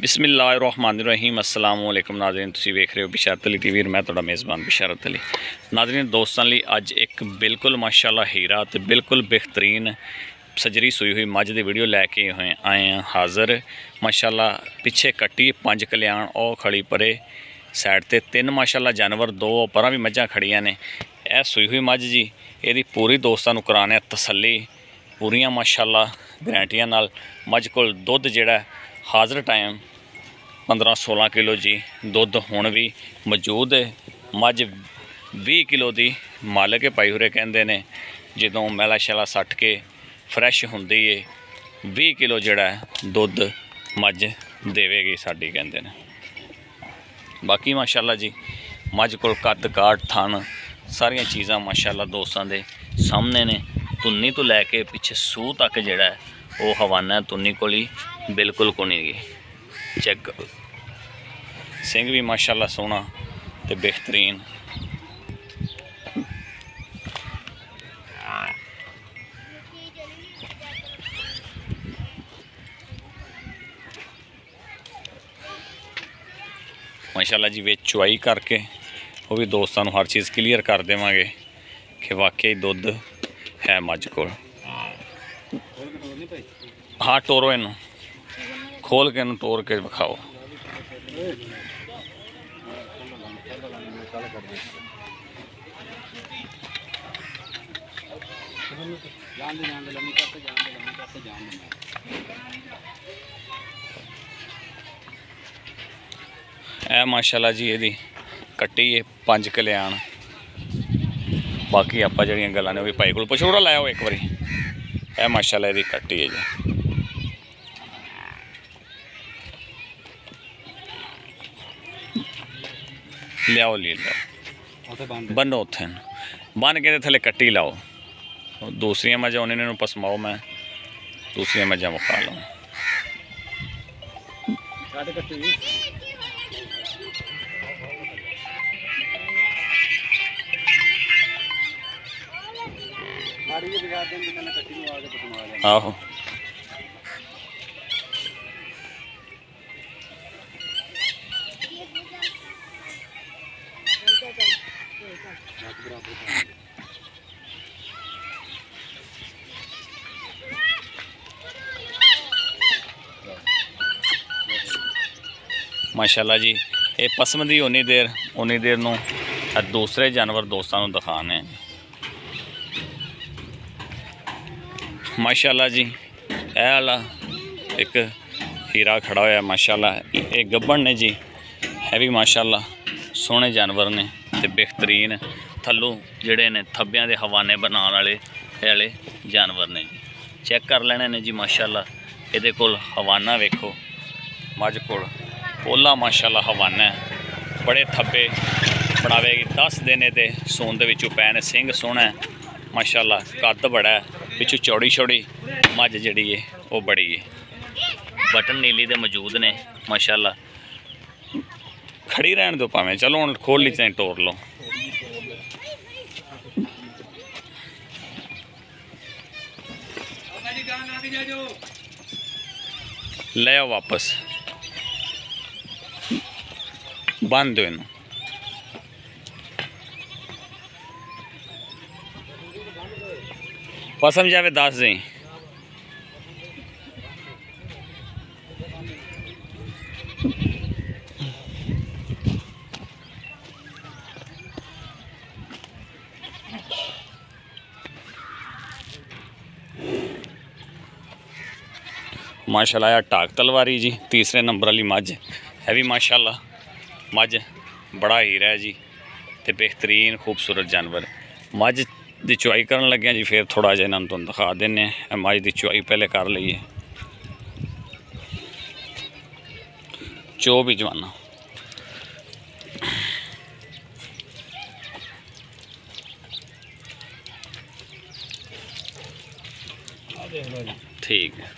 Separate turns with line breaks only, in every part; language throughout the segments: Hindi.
बिस्मिल्लाहिर्रहमानिर्रहीम अस्सलाम वालेकुम नाज़रीन, तुसीं वेख रहे हो बिशारत अली टीवी। मैं तुहाडा मेज़बान बिशारत अली। नाज़रीन दोस्तां लई अज एक बिल्कुल माशाअल्लाह हीरा ते बिल्कुल बेहतरीन सजरी सूई हुई मझ दी वीडियो लैके आए हैं हाज़र। माशाअल्लाह पिछे कट्टी 5 कल्याण और खड़ी परे साइड ते 3 माशाअल्लाह जानवर, 2 परां भी मझां खड़ियां ने। यह सूई हुई मझ जी, यदी पूरी दोस्तां नूं कराने तसल्ली पूरियां माशाअल्लाह गारंटियां नाल। मझ कोल दुध जिहड़ा हाज़र टाइम 15-16 किलो जी दुध हुण भी मौजूद है। मझ 20 किलो की मालक है, भाई हुरे कहंदे ने जदों मैला शैला सट के फ्रैश हुंदी है 20 किलो जिहड़ा दुध मझ देवेगी साडी कहंदे ने। बाकी माशाअल्लाह जी मझ कोल कद काठ थन सारियां चीज़ां माशाअल्लाह दोस्तां दे सामने ने। तुन्नी तो लैके पिछे सूह तक जिहड़ा है वो हवाना है, तुन्नी कोल ही बिल्कुल को नहीं गई। चेक करो, सिंह भी माशाअल्लाह सोहना ते बेहतरीन। माशाअल्लाह जी विच चुआई करके वो भी दोस्तों हर चीज़ क्लीयर कर देवांगे कि वाकई दुध है मझ कोल। हाँ टोरो इनू, खोल के इनू टोर के विखाओ। ए माशाअल्लाह जी यदी कट्टी है 5 कल्याण। बाकी आप जड़ियाँ गल्लां ने भी भाई को पछोड़ा लाओ एक बारी। ए माशाअल्लाह यदी कट्टी है जी। लियाओ ले लियाओ, बनो उत्थे बन के थले कट्टी लाओ। दूसरियां मझां उन्हें पसमाओ, मैं दूसरियां मझां विखा लूँ। आहो माशाअल्लाह जी ये पसम दी उन्नी देर नूं दूसरे जानवर दोस्तों नूं दिखाने। माशाअल्लाह जी ए वाला एक हीरा खड़ा होया माशाअल्लाह, ये गब्बन ने जी, है भी माशाअल्लाह सोहने जानवर ने ते बेहतरीन। थल्लों जिहड़े ने थब्बियां दे हवाने बनाने वाले जानवर ने जी। चेक कर लेने ने जी माशाअल्लाह। इहदे कोल हवाना वेखो, मझ कोल पोला माशाअल्लाह हवाना है। बड़े थब्बे बनावेगी 10 दिन ते सून दे विचों पै ने। सिंह सोहना है माशाअल्लाह, कद बड़ा है, पिछू चौड़ी छौड़ी मझ जिहड़ी है वो बड़ी है। बटन नीली दे मौजूद ने माशाअल्लाह। खड़ी रहन दो भावें, चलो हुण खोल ली चाहे टोर लो। ले आओ वापस, बांध दो इनू। पसम जावे 10 दें। माशाअल्लाह यार टाक तलवारी जी तीसरे नंबर वाली मझ है भी माशाअल्लाह। मझ बड़ा हीरा है जी ते बेहतरीन खूबसूरत जानवर। मझ दी चुआई करन लगे जी, फिर थोड़ा जिहा इन्हां नूं तुहानूं दिखा दिन्ने। मझ दी चुआई पहले कर लईए। चो भी जवाना ठीक है।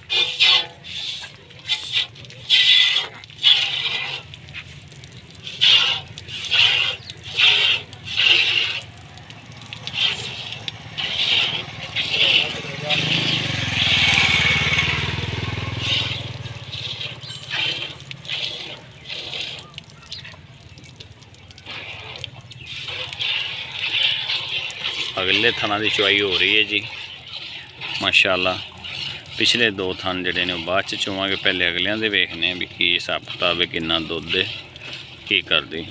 अगले थाना की चुवाई हो रही है जी माशाल्लाह। पिछले दो थान जोड़े ने बाद च चुवांगे, पहले अगलियां दे वेखने भी की हिसाब किताब है, कितना दुध है की करदी।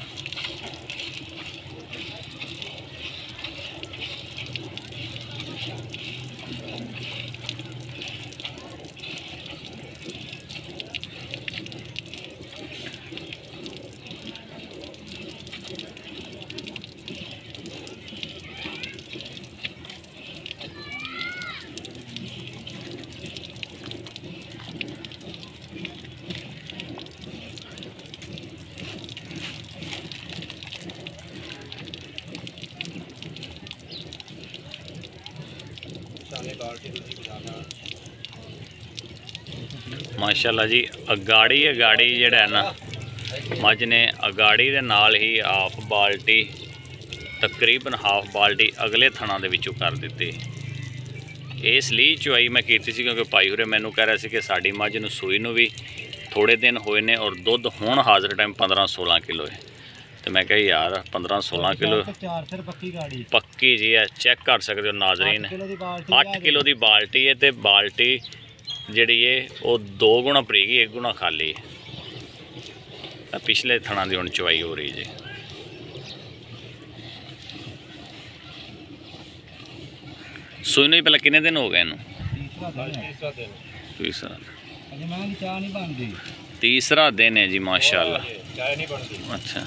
माशाल्लाह जी अगाड़ी जिहड़ा है ना मझ ने अगाड़ी दे नाल ही हाफ बाल्टी तकरीबन हाफ बाल्टी अगले थणा दे विचों कर दित्ती। इसलिए चुवाई मैं कीती सी क्योंकि भाई होरे मैनू कह रहा सी कि साडी मझ नूं सूई नूं भी थोड़े दिन होए ने और दुध हुण हाज़र टाइम 15-16 किलो है। तो मैं कहा यार 15-16 किलो पक्की जी है, चेक कर सकते हो नाजरीन। 8 किलो की बाल्टी है तो बाल्टी जी है वो 2 गुणा भरीक 1 गुणा खाली है। पिछले थणा की हुण चुवाई हो रही जी। सूई नूं पहले कितने दिन हो गए इनू? तीसरा दिन है जी माशाल्लाह। अच्छा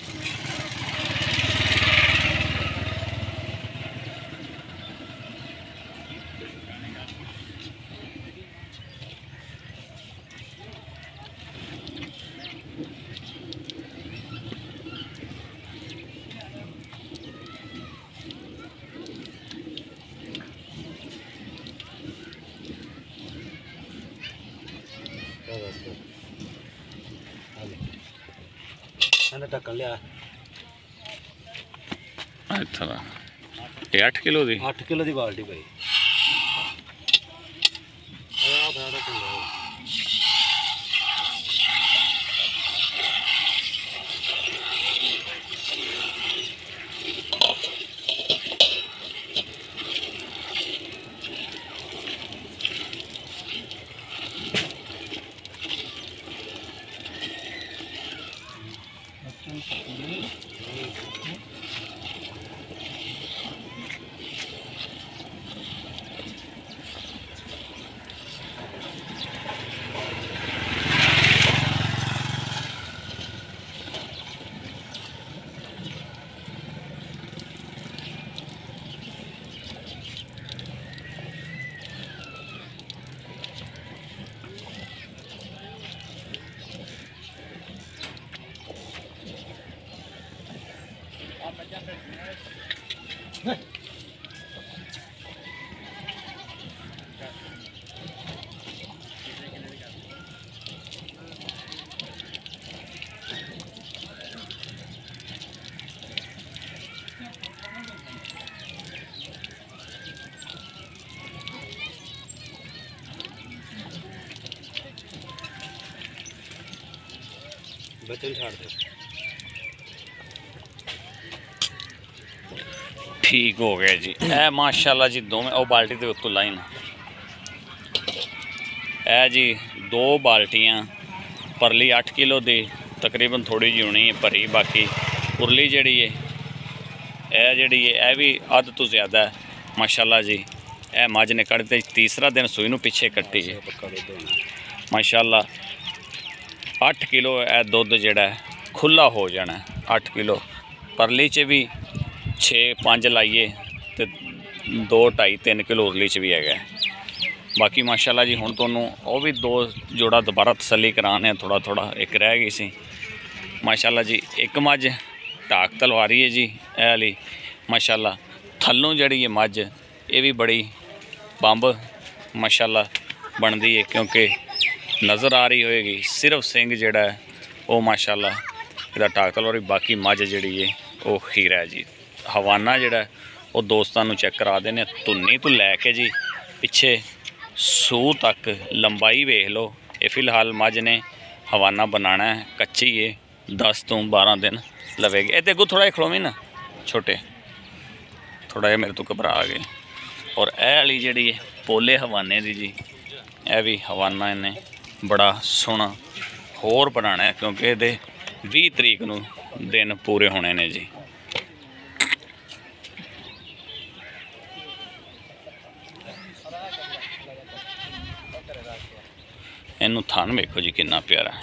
ढक्कन लिया
8 किलो की
8 किलो की बाल्टी भाई। बचन छाड़ दो।
ठीक हो गया जी। ए माशाल्लाह जी दोवें ओ बाल्टी के उत्तों लाइन ए जी 2 बाल्टियाँ परली 8 किलो की तकरीबन थोड़ी जी होनी है भरी, बाकी उरली जी है भी अध तो ज़्यादा है माशाल्लाह जी। ए मझ ने कढ़ते तीसरा दिन सूई नूं पिछे कट्टी है माशाल्लाह। 8 किलो ए दुध जिहड़ा खुला हो जाना 8 किलो। परली च भी 6-5 लाइए तो 2-2.5-3 किलो उरली च भी है। बाकी माशाल्लाह जी हुण तुहानूं वो भी 2 जोड़ा दोबारा तसल्ली कराने थोड़ा एक रह गई सी माशाल्लाह जी। एक मझ ढाक तलवारी है जी ए वाली माशाल्लाह। थल्लों जड़ी है मझ ये भी बड़ी बंब माशाल्लाह बनती है क्योंकि नज़र आ रही होएगी सिर्फ सिंग जिहड़ा है वो माशाल्लाह इहदा ढाक तलवारी। बाकी मझ जिहड़ी है वो खीरा है जी। हवाना जिहड़ा वो दोस्तां नूं चेक करा देने धुन्नी तो लैके जी पिछे सूह तक लंबाई वेख लो। ये फिलहाल मझ ने हवाना बनाना है, कच्ची है 10 तो 12 दिन लवेगी। ये अगों थोड़ा खड़ोवी ना छोटे थोड़ा जिहा मेरे तो घबरा गए। और यह वाली जिहड़ी पोले हवाने दी जी, यह भी हवाना इन्हें बड़ा सोहना होर बनाना है क्योंकि ये 20 तरीक नूं दिन पूरे होने ने जी। इनू थन वेखो जी कितना प्यारा,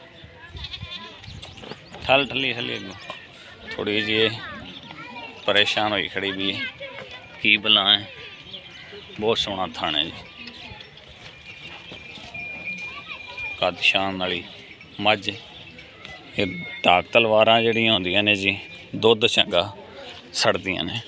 ठल ठली ठली थोड़ी जी परेशान होई खड़ी भी है, की बला है, बहुत सोहना थन है जी। कद शान वाली मझ, ये ढाक तलवारां जिहड़ियां होंदियां ने जी, दुध चंगा सड़दियां ने।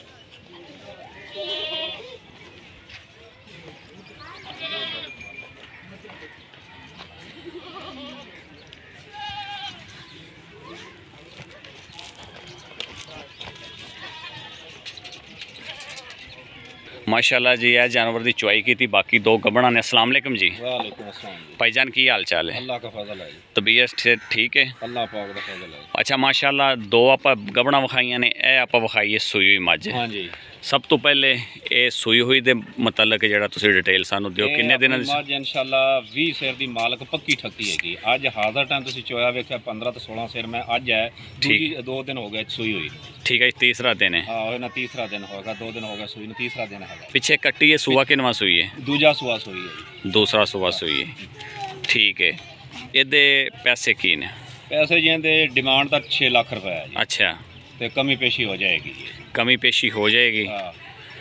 माशाल्लाह जी, यह जानवर की चुवाई की थी, बाकी दो गबड़ा ने। अस्सलाम वालेकुम जी।
वालेकुम अस्सलाम जी।
भाईजान की हाल चाल है?
अल्लाह का फजल है जी।
तबीयत से ठीक है?
अल्लाह पाक दा फजल है।
अच्छा माशाल्लाह, दो आप गबड़ा विखाइया ने, यह आप विखाई है सूई हुई मझ।
हाँ जी।
सब तो पहले ये सूई हुई दे मतलब जिहड़ा तुसीं डिटेल सानू दिओ, किन्ने दिनां दी?
मझ इंशाअल्लाह 20 सिर दी मालक पक्की ठक्की हैगी। अज हाज़र टाइम तुसीं चोया वेख्या 15 तो 16 सिर में अज है, दूजी 2 दिन हो गए सूई हुई।
ठीक है, तीसरा दिन है।
हाँ ना, तीसरा दिन होगा, 2 दिन हो गए सूई नूं, तीसरा दिन है।
पिछे कट्टी है सूआ किनवा सूई है?
दूजा सुआ सूई है,
दूसरा सूआ सूई है। ठीक है, ਇਹਦੇ पैसे की ने?
पैसे जिंदे डिमांड ਤਾਂ 6 लाख रुपए है जी।
अच्छा,
ते कमी पेशी हो जाएगी जी।
कमी पेशी हो जाएगी।
हाँ,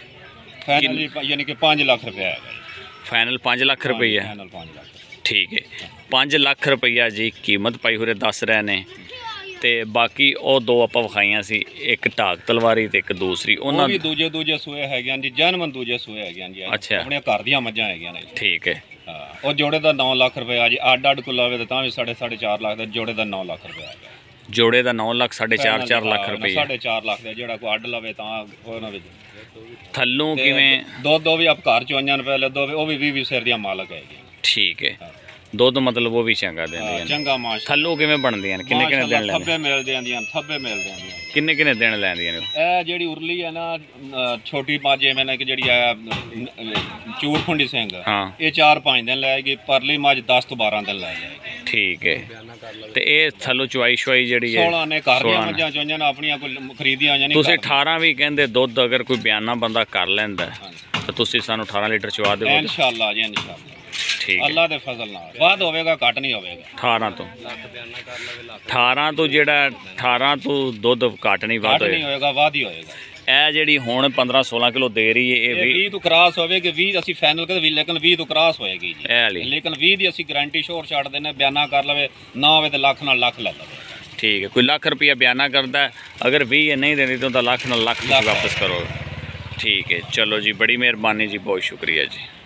फाइनल यानी कि 5 लाख रुपया है।
फाइनल 5 लाख रुपया?
फाइनल 5 लाख।
ठीक है, 5 लाख रुपया जी कीमत पाई हुरे दस रहे ने। ते बाकी वो दो आप विखाइयां सी, एक ढाक तलवारी ते एक दूसरी,
ਉਹਨਾਂ ਵੀ ਦੂਜੇ ਸੂਏ ਹੈਗੇ ਜੀ, ਜਨਮਨ ਦੂਜੇ ਸੂਏ ਹੈਗੇ ਜੀ।
ਅੱਛਾ,
ਆਪਣੇ ਘਰ ਦੀਆਂ ਮੱਝਾਂ ਹੈਗੀਆਂ ਨੇ।
ਠੀਕ ਹੈ।
ਹਾਂ, ਉਹ ਜੋੜੇ ਦਾ 9 ਲੱਖ ਰੁਪਇਆ ਜੀ। ਅੱਡ ਕੋ ਲਾਵੇ ਤਾਂ ਵੀ 4.5 ਲੱਖ ਦਾ, ਜੋੜੇ ਦਾ 9 ਲੱਖ ਰੁਪਇਆ ਹੈਗਾ।
ਜੋੜੇ ਦਾ 9 ਲੱਖ 4.5 ਲੱਖ ਰੁਪਏ।
4.5 ਲੱਖ ਦਾ ਜਿਹੜਾ ਕੋ ਅੱਡ ਲਵੇ ਤਾਂ ਉਹਨਾਂ ਵਿੱਚ
ਥੱਲੋਂ ਕਿਵੇਂ?
ਦੋ ਵੀ ਆਪ ਘਰ ਚੋਈਆਂ ਨੇ ਪਹਿਲੇ ਦੋ, ਉਹ ਵੀ 20 ਸਿਰ ਦੀਆਂ ਮਾਲਕ ਹੈਗੀਆਂ।
ਠੀਕ ਹੈ, ਦੁੱਧ मतलब वो भी चंगा देंदियां ने।
चंगा माश।
थल्लों किवें बनदियां ने? किन्ने किन्ने दिन
थब्बे मिलदे आंदियां, थब्बे मिलदे आंदियां।
किन्ने किन्ने दिन लैंदियां ने?
ਇਹ ਜਿਹੜੀ ਉਰਲੀ ਹੈ ਨਾ, ਛੋਟੀ ਮੱਝ ਐਵੇਂ ਨਾ ਕਿ ਜਿਹੜੀ ਆ ਚੂਰ ਖੁੰਡੀ ਸਿੰਘ,
ਹਾਂ,
ਇਹ 4-5 ਦਿਨ ਲਾਏਗੀ। ਪਰਲੀ ਮੱਝ 10 ਤੋਂ 12 ਦਿਨ ਲੈ ਜਾਏਗੀ।
ਠੀਕ ਹੈ। ਤੇ ਇਹ ਥੱਲੋਂ ਚੁਆਈ ਸ਼ੁਆਈ ਜਿਹੜੀ ਹੈ
16 ਨੇ ਘਰ ਦੀਆਂ ਮੱਝਾਂ ਚੋਈਆਂ ਨੇ, ਆਪਣੀਆਂ ਕੋਈ ਖਰੀਦੀਆਂ ਜਾਂ ਨਹੀਂ।
ਤੁਸੀਂ 18 ਵੀ ਕਹਿੰਦੇ ਦੁੱਧ, ਅਗਰ ਕੋਈ ਬਿਆਨਾ ਬੰਦਾ ਕਰ ਲੈਂਦਾ ਤਾਂ ਤੁਸੀਂ ਸਾਨੂੰ 18 ਲੀਟਰ ਚਵਾ ਦਿਓ।
ਇਨਸ਼ਾਅੱਲਾ ਜੀ, ਇਨਸ਼ਾਅੱਲਾ।
ਠੀਕ ਹੈ,
ਅੱਲਾ ਦੇ ਫਜ਼ਲ ਨਾਲ ਵੱਧ ਹੋਵੇਗਾ, ਘੱਟ ਨਹੀਂ ਹੋਵੇਗਾ।
18 ਤੋਂ ਜਿਹੜਾ 18 ਤੋਂ ਦੁੱਧ ਘੱਟ ਨਹੀਂ ਵੱਧ
ਹੋਏਗਾ, ਵੱਧ ਹੀ ਹੋਏਗਾ।
ਇਹ ਜਿਹੜੀ ਹੁਣ 15-16 ਕਿਲੋ ਦੇ ਰਹੀ ਹੈ, ਇਹ
20 ਤੋਂ ਕ੍ਰਾਸ ਹੋਵੇਗੀ। 20 ਅਸੀਂ ਫਾਈਨਲ ਕਰਦੇ, ਲੇਕਿਨ 20 ਤੋਂ ਕ੍ਰਾਸ ਹੋਏਗੀ ਜੀ।
ਇਹ ਵਾਲੀ
ਲੇਕਿਨ 20 ਦੀ ਅਸੀਂ ਗਾਰੰਟੀ ਸ਼ੋਰ ਛੱਡ ਦਿੰਦੇ, ਬਿਆਨਾ ਕਰ ਲਵੇ ਨਾ ਹੋਵੇ ਤੇ ਲੱਖ ਨਾਲ ਲੱਖ ਲੈ ਲਵੇ।
ਠੀਕ ਹੈ, ਕੋਈ ਲੱਖ ਰੁਪਇਆ ਬਿਆਨਾ ਕਰਦਾ, ਅਗਰ 20 ਨਹੀਂ ਦੇਣੀ ਤਾਂ ਉਹਦਾ ਲੱਖ ਨਾਲ ਲੱਖ ਵਾਪਸ ਕਰੋ। ठीक है, चलो जी, बड़ी मेहरबानी जी, बहुत शुक्रिया जी।